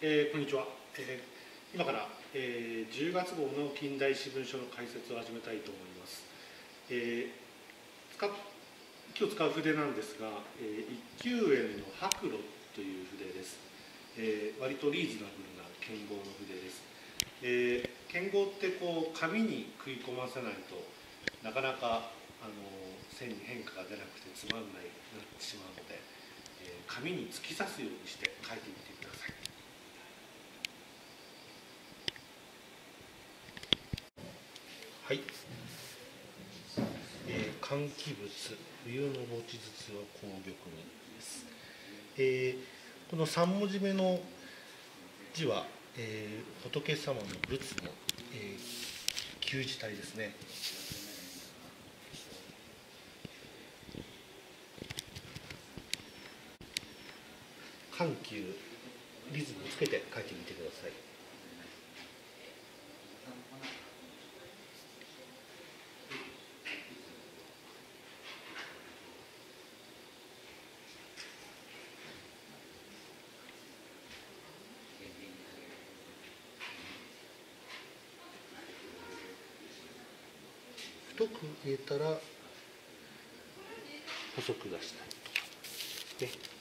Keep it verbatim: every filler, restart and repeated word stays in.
えー、こんにちは、えー、今から、えー、じゅうがつ号の近代史文書の解説を始めたいと思います。えー、使今日使う筆なんですが、えー、一級園の白露という筆です。えー、割とリーズナブルな剣豪の筆です。えー、剣豪ってこう紙に食い込ませないとなかなかあの線に変化が出なくてつまんないなってしまうので、えー、紙に突き刺すようにして書いてみてください。はい、えー、換気物冬の持ち筒は紅玉にです。えー、このさん文字目の字は、えー、仏様の仏の、えー、旧字体ですね。緩急リズムをつけて書いてみてください。太く入れたら細く出したりとかね。